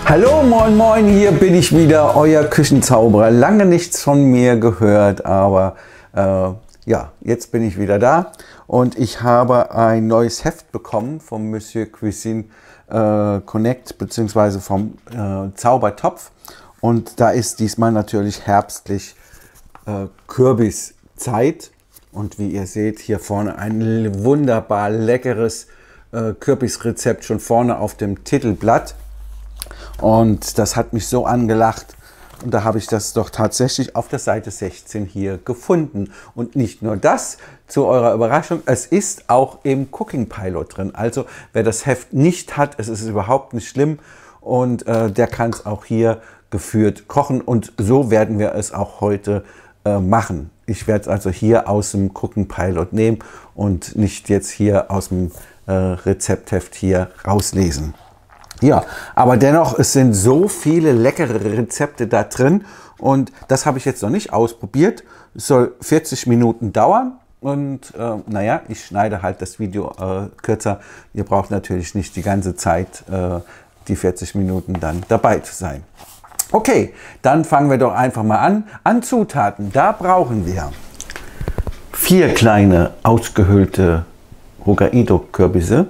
Hallo, moin moin, hier bin ich wieder, euer Küchenzauberer. Lange nichts von mir gehört, aber ja, jetzt bin ich wieder da und ich habe ein neues Heft bekommen vom Monsieur Cuisine Connect bzw. vom Zaubertopf, und da ist diesmal natürlich herbstlich Kürbiszeit, und wie ihr seht, hier vorne ein wunderbar leckeres Kürbisrezept schon vorne auf dem Titelblatt. Und das hat mich so angelacht, und da habe ich das doch tatsächlich auf der Seite 16 hier gefunden. Und nicht nur das, zu eurer Überraschung, es ist auch im Cooking Pilot drin. Also wer das Heft nicht hat, es ist überhaupt nicht schlimm, und der kann es auch hier geführt kochen, und so werden wir es auch heute machen. Ich werde es also hier aus dem Cooking Pilot nehmen und nicht jetzt hier aus dem Rezeptheft hier rauslesen. Ja, aber dennoch, es sind so viele leckere Rezepte da drin, und das habe ich jetzt noch nicht ausprobiert. Es soll 40 Minuten dauern, und naja, ich schneide halt das Video kürzer. Ihr braucht natürlich nicht die ganze Zeit, die 40 Minuten dann dabei zu sein. Okay, dann fangen wir doch einfach mal an. An Zutaten, da brauchen wir 4 kleine ausgehöhlte Hokkaido-Kürbisse,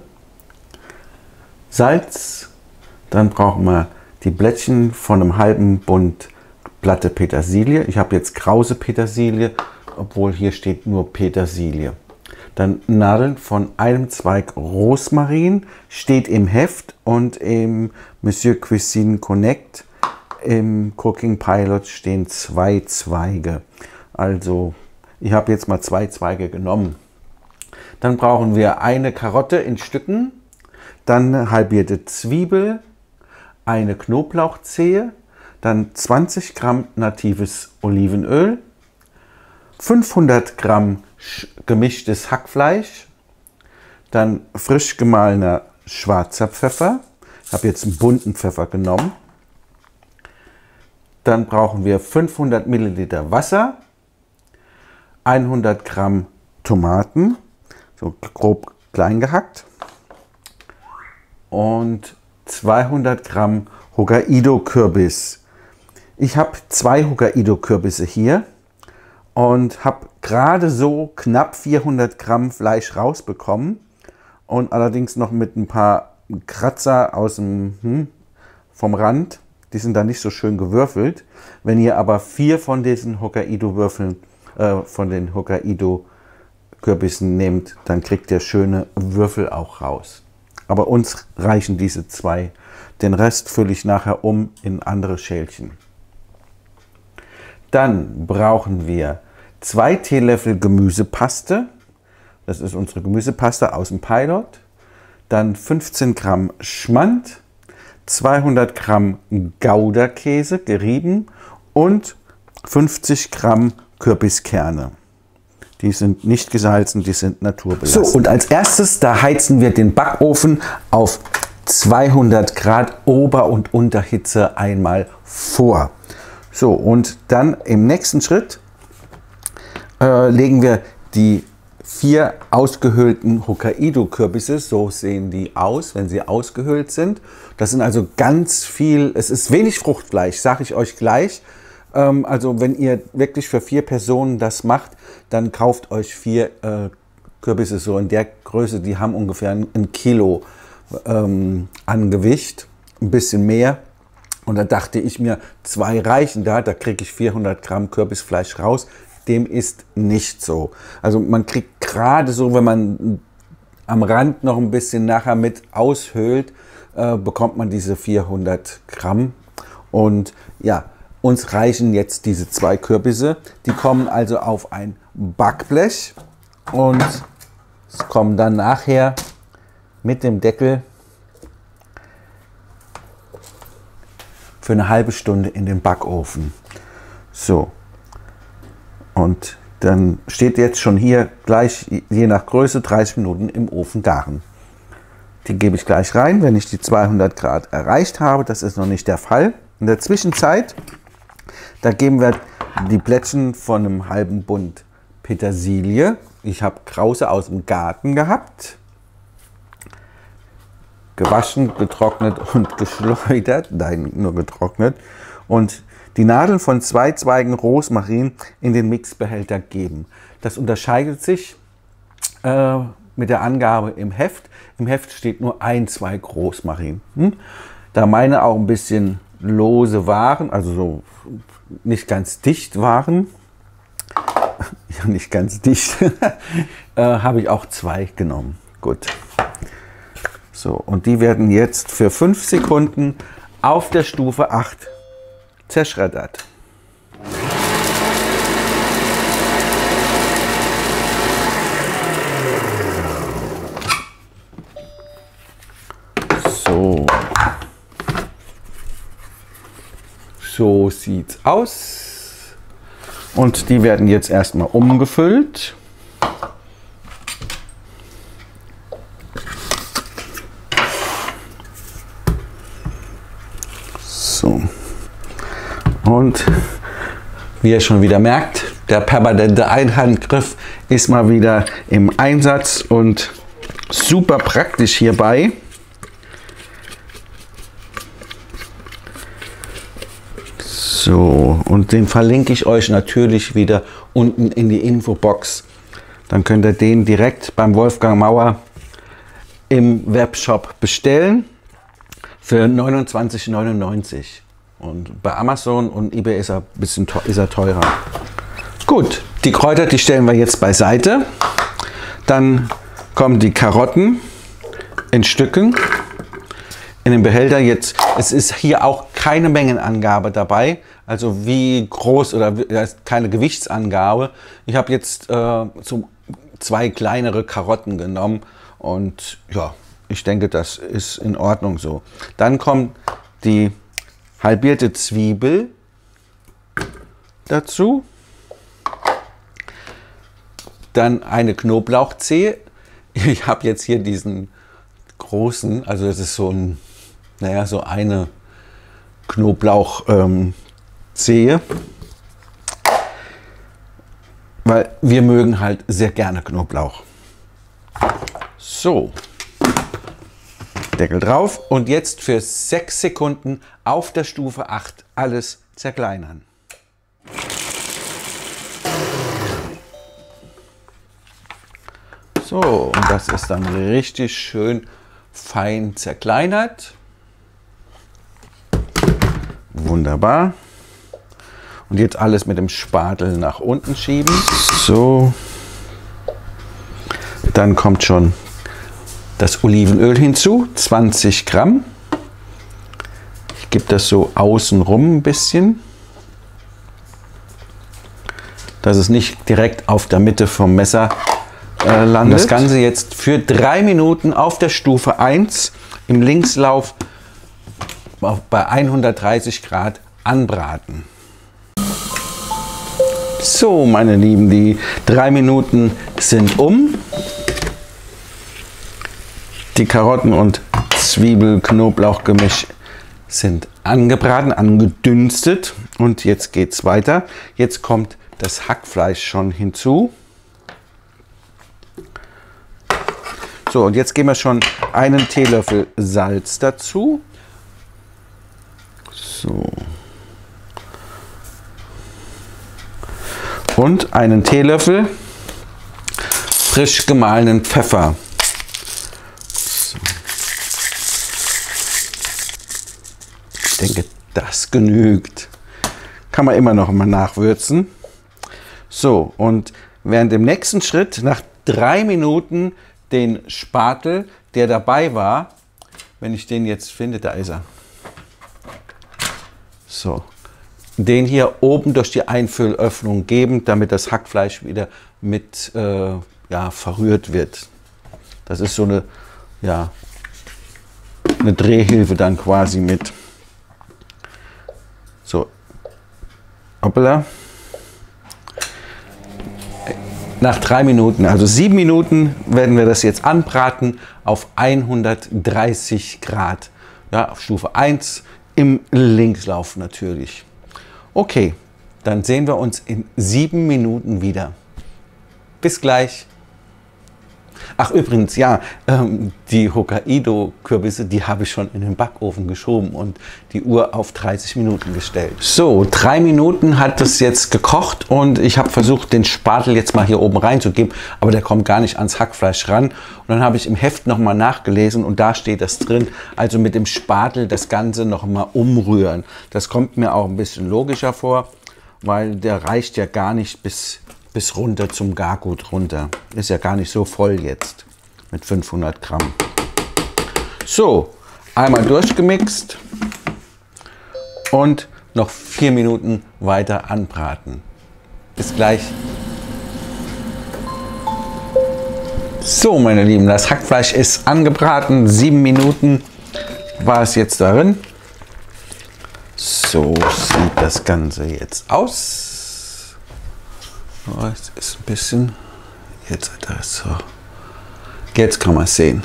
Salz, dann brauchen wir die Blättchen von einem halben Bund Blatte Petersilie. Ich habe jetzt Krause Petersilie, obwohl hier steht nur Petersilie. Dann Nadeln von einem Zweig Rosmarin, steht im Heft, und im Monsieur Cuisine Connect im Cooking Pilot stehen 2 Zweige. Also ich habe jetzt mal 2 Zweige genommen. Dann brauchen wir eine Karotte in Stücken, dann eine halbierte Zwiebel, eine Knoblauchzehe, dann 20 Gramm natives Olivenöl, 500 Gramm gemischtes Hackfleisch, dann frisch gemahlener schwarzer Pfeffer. Ich habe jetzt einen bunten Pfeffer genommen. Dann brauchen wir 500 Milliliter Wasser, 100 Gramm Tomaten, so grob klein gehackt, und 200 Gramm Hokkaido-Kürbis. Ich habe 2 Hokkaido-Kürbisse hier und habe gerade so knapp 400 Gramm Fleisch rausbekommen, und allerdings noch mit ein paar Kratzer aus dem, vom Rand. Die sind da nicht so schön gewürfelt. Wenn ihr aber 4 von diesen Hokkaido-Würfeln, von den Hokkaido-Kürbissen nehmt, dann kriegt ihr schöne Würfel auch raus. Aber uns reichen diese 2. Den Rest fülle ich nachher um in andere Schälchen. Dann brauchen wir 2 Teelöffel Gemüsepaste. Das ist unsere Gemüsepaste aus dem Pilot. Dann 15 Gramm Schmand, 200 Gramm Gouda-Käse, gerieben, und 50 Gramm Kürbiskerne. Die sind nicht gesalzen, die sind naturbelassen. So, und als erstes, da heizen wir den Backofen auf 200 Grad Ober- und Unterhitze einmal vor. So, und dann im nächsten Schritt legen wir die 4 ausgehöhlten Hokkaido-Kürbisse, so sehen die aus, wenn sie ausgehöhlt sind. Das sind also ganz viel, es ist wenig Fruchtfleisch, sage ich euch gleich. Also wenn ihr wirklich für 4 Personen das macht, dann kauft euch 4 Kürbisse so in der Größe, die haben ungefähr 1 Kilo an Gewicht, ein bisschen mehr. Und da dachte ich mir, 2 reichen da kriege ich 400 Gramm Kürbisfleisch raus. Dem ist nicht so. Also man kriegt gerade so, wenn man am Rand noch ein bisschen nachher mit aushöhlt, bekommt man diese 400 Gramm. Und ja, uns reichen jetzt diese 2 Kürbisse. Die kommen also auf ein Backblech, und es kommen dann nachher mit dem Deckel für eine halbe Stunde in den Backofen. So. Und dann steht jetzt schon hier gleich, je nach Größe, 30 Minuten im Ofen garen. Die gebe ich gleich rein, wenn ich die 200 Grad erreicht habe. Das ist noch nicht der Fall. In der Zwischenzeit, da geben wir die Blättchen von einem halben Bund Petersilie. Ich habe Krause aus dem Garten gehabt. gewaschen, getrocknet und geschleudert. Nein, nur getrocknet. Und die Nadeln von 2 Zweigen Rosmarin in den Mixbehälter geben. Das unterscheidet sich mit der Angabe im Heft. Im Heft steht nur 1 Zweig Rosmarin. Da meine auch ein bisschen lose waren, also so nicht ganz dicht waren, ja, nicht ganz dicht, habe ich auch 2 genommen. Gut. So, und die werden jetzt für 5 Sekunden auf der Stufe 8 zerschreddert. So sieht's aus. Und die werden jetzt erstmal umgefüllt. So. Und wie ihr schon wieder merkt, der permanente Einhandgriff ist mal wieder im Einsatz und super praktisch hierbei. So, und den verlinke ich euch natürlich wieder unten in die Infobox. Dann könnt ihr den direkt beim Wolfgang Mauer im Webshop bestellen für 29,99 €. Und bei Amazon und eBay ist er ein bisschen teurer. Gut, die Kräuter, die stellen wir jetzt beiseite. Dann kommen die Karotten in Stücken in den Behälter. Jetzt, es ist hier auch keine Mengenangabe dabei, also wie groß oder keine Gewichtsangabe. Ich habe jetzt so 2 kleinere Karotten genommen und ja, ich denke, das ist in Ordnung so. Dann kommt die halbierte Zwiebel dazu, dann eine Knoblauchzehe. Ich habe jetzt hier diesen großen, also das ist so ein, naja, so eine Knoblauchzehe, weil wir mögen halt sehr gerne Knoblauch. So, Deckel drauf und jetzt für 6 Sekunden auf der Stufe 8 alles zerkleinern. So, und das ist dann richtig schön fein zerkleinert. Wunderbar. Und jetzt alles mit dem Spatel nach unten schieben. So. Dann kommt schon das Olivenöl hinzu, 20 Gramm. Ich gebe das so außenrum ein bisschen, dass es nicht direkt auf der Mitte vom Messer landet. Und das Ganze jetzt für 3 Minuten auf der Stufe 1 im Linkslauf bei 130 Grad anbraten. So, meine Lieben, die 3 Minuten sind um. Die Karotten- und Zwiebel-Knoblauch-Gemisch sind angebraten, angedünstet. Und jetzt geht es weiter. Jetzt kommt das Hackfleisch schon hinzu. So, und jetzt geben wir schon einen Teelöffel Salz dazu. So. Und einen Teelöffel frisch gemahlenen Pfeffer. So. Ich denke, das genügt. Kann man immer noch mal nachwürzen. So, und während dem nächsten Schritt, nach 3 Minuten, den Spatel, der dabei war, wenn ich den jetzt finde, da ist er. So, den hier oben durch die Einfüllöffnung geben, damit das Hackfleisch wieder mit ja, verrührt wird. Das ist so eine, ja, eine Drehhilfe dann quasi mit. So, hoppala. Nach 3 Minuten, also 7 Minuten, werden wir das jetzt anbraten auf 130 Grad. Ja, auf Stufe 1 im Linkslauf natürlich. Okay, dann sehen wir uns in 7 Minuten wieder. Bis gleich. Ach übrigens, ja, die Hokkaido-Kürbisse, die habe ich schon in den Backofen geschoben und die Uhr auf 30 Minuten gestellt. So, 3 Minuten hat es jetzt gekocht und ich habe versucht, den Spatel jetzt mal hier oben reinzugeben, aber der kommt gar nicht ans Hackfleisch ran. Und dann habe ich im Heft nochmal nachgelesen und da steht das drin, also mit dem Spatel das Ganze nochmal umrühren. Das kommt mir auch ein bisschen logischer vor, weil der reicht ja gar nicht bis runter zum Gargut runter. Ist ja gar nicht so voll jetzt mit 500 Gramm. So, einmal durchgemixt und noch 4 Minuten weiter anbraten. Bis gleich. So, meine Lieben, das Hackfleisch ist angebraten. 7 Minuten war es jetzt darin. So sieht das Ganze jetzt aus. Oh, es ist ein bisschen, jetzt so. Jetzt kann man es sehen.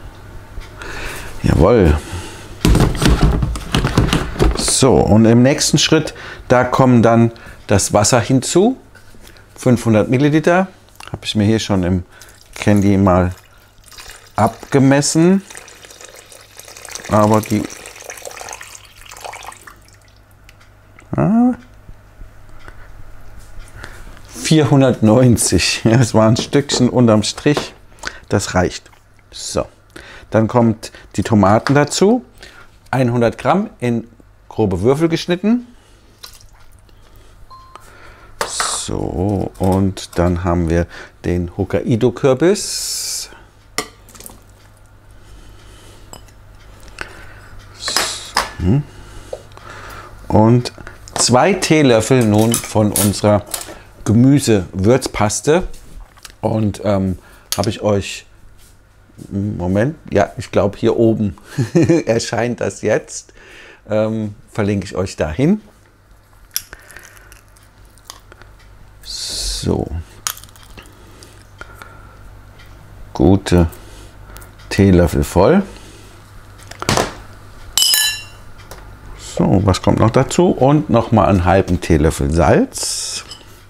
Jawohl. So, und im nächsten Schritt, da kommen dann das Wasser hinzu. 500 Milliliter. Habe ich mir hier schon im Candy mal abgemessen. Aber die 490. Ja, das war ein Stückchen unterm Strich. Das reicht. So, dann kommt die Tomaten dazu. 100 Gramm in grobe Würfel geschnitten. So, und dann haben wir den Hokkaido-Kürbis. So. Und 2 Teelöffel nun von unserer Gemüsewürzpaste. Und habe ich euch, Moment, ja, ich glaube hier oben erscheint das jetzt. Verlinke ich euch dahin. So. Gute Teelöffel voll. So, was kommt noch dazu? Und noch mal einen halben Teelöffel Salz.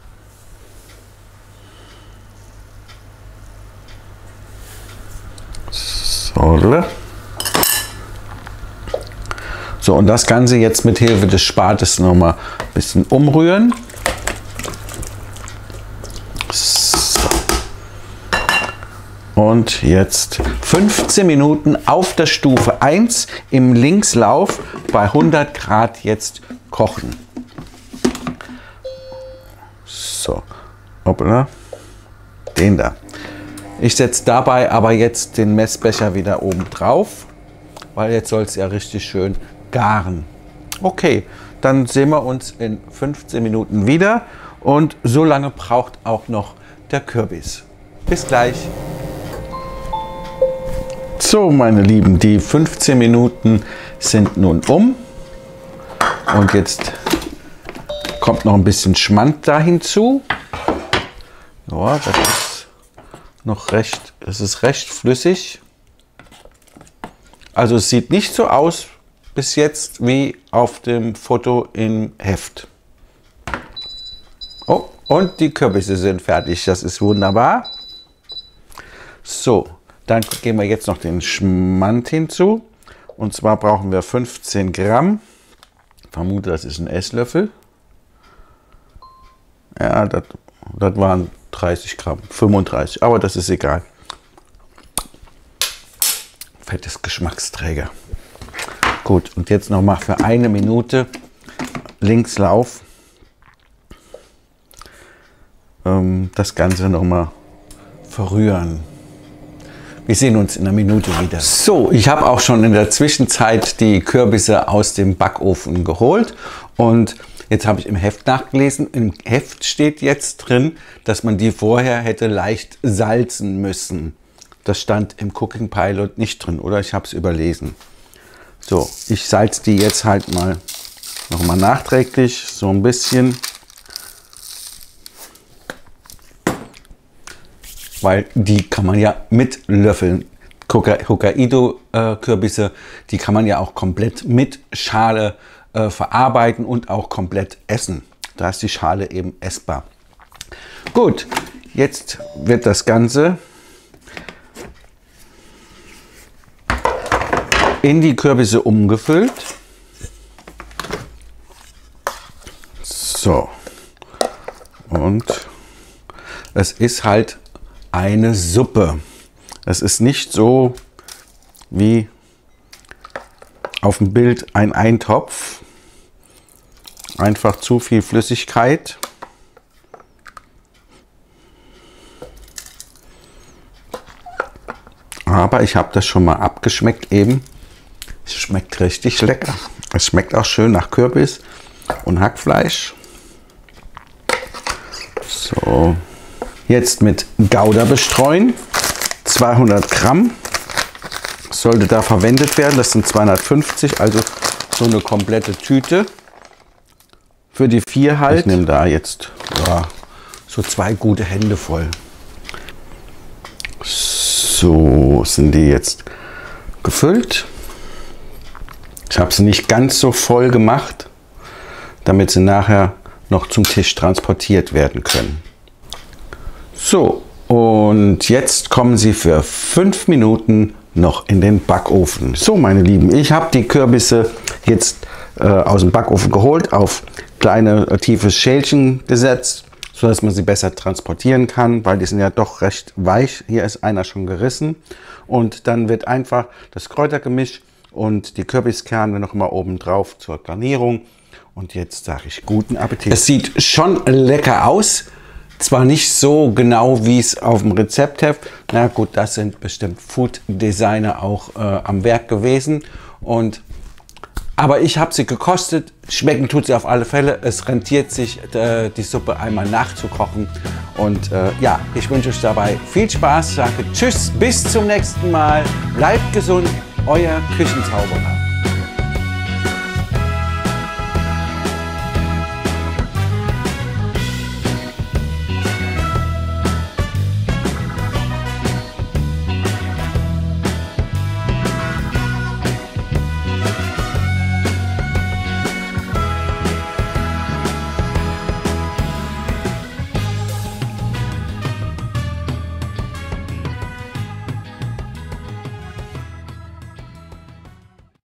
So, und das Ganze jetzt mit Hilfe des Spatels noch mal ein bisschen umrühren. So. Und jetzt 15 Minuten auf der Stufe 1 im Linkslauf bei 100 Grad jetzt kochen. So, hoppla, den da. Ich setze dabei aber jetzt den Messbecher wieder oben drauf, weil jetzt soll es ja richtig schön garen. Okay, dann sehen wir uns in 15 Minuten wieder und so lange braucht auch noch der Kürbis. Bis gleich. So, meine Lieben, die 15 Minuten sind nun um und jetzt kommt noch ein bisschen Schmand da hinzu. Ja, das ist noch recht, es ist recht flüssig. Also es sieht nicht so aus bis jetzt wie auf dem Foto im Heft. Oh, und die Kürbisse sind fertig, das ist wunderbar. So, dann geben wir jetzt noch den Schmand hinzu. Und zwar brauchen wir 15 Gramm. Ich vermute, das ist ein Esslöffel. Ja, das waren 30 Gramm, 35, aber das ist egal. Fettes Geschmacksträger. Gut, und jetzt noch mal für 1 Minute Linkslauf das Ganze noch mal verrühren. Wir sehen uns in einer Minute wieder. So, ich habe auch schon in der Zwischenzeit die Kürbisse aus dem Backofen geholt und jetzt habe ich im Heft nachgelesen. Im Heft steht jetzt drin, dass man die vorher hätte leicht salzen müssen. Das stand im Cooking Pilot nicht drin, oder? Ich habe es überlesen. So, ich salze die jetzt halt mal nochmal nachträglich, so ein bisschen. Weil die kann man ja mit Löffeln. Hokkaido-Kürbisse, die kann man ja auch komplett mit Schale verarbeiten und auch komplett essen. Da ist die Schale eben essbar. Gut, jetzt wird das Ganze in die Kürbisse umgefüllt. So. Und es ist halt eine Suppe. Es ist nicht so wie auf dem Bild ein Eintopf. Einfach zu viel Flüssigkeit. Aber ich habe das schon mal abgeschmeckt eben. Es schmeckt richtig lecker. Es schmeckt auch schön nach Kürbis und Hackfleisch. So, jetzt mit Gouda bestreuen. 200 Gramm sollte da verwendet werden. Das sind 250, also so eine komplette Tüte. Für die 4 halt. Ich nehme da jetzt so 2 gute Hände voll. So sind die jetzt gefüllt. Ich habe sie nicht ganz so voll gemacht, damit sie nachher noch zum Tisch transportiert werden können. So, und jetzt kommen sie für 5 Minuten noch in den Backofen. So, meine Lieben, ich habe die Kürbisse jetzt aus dem Backofen geholt, auf kleine tiefe Schälchen gesetzt, so dass man sie besser transportieren kann, weil die sind ja doch recht weich. Hier ist einer schon gerissen. Und dann wird einfach das Kräutergemisch und die Kürbiskerne noch mal oben drauf zur Garnierung. Und jetzt sage ich guten Appetit. Es sieht schon lecker aus. Zwar nicht so genau, wie es auf dem Rezeptheft. Na gut, das sind bestimmt Food Designer auch am Werk gewesen. Aber ich habe sie gekostet. Schmecken tut sie auf alle Fälle. Es rentiert sich, die Suppe einmal nachzukochen. Und ja, ich wünsche euch dabei viel Spaß. Sage tschüss, bis zum nächsten Mal. Bleibt gesund, euer Küchenzauberer.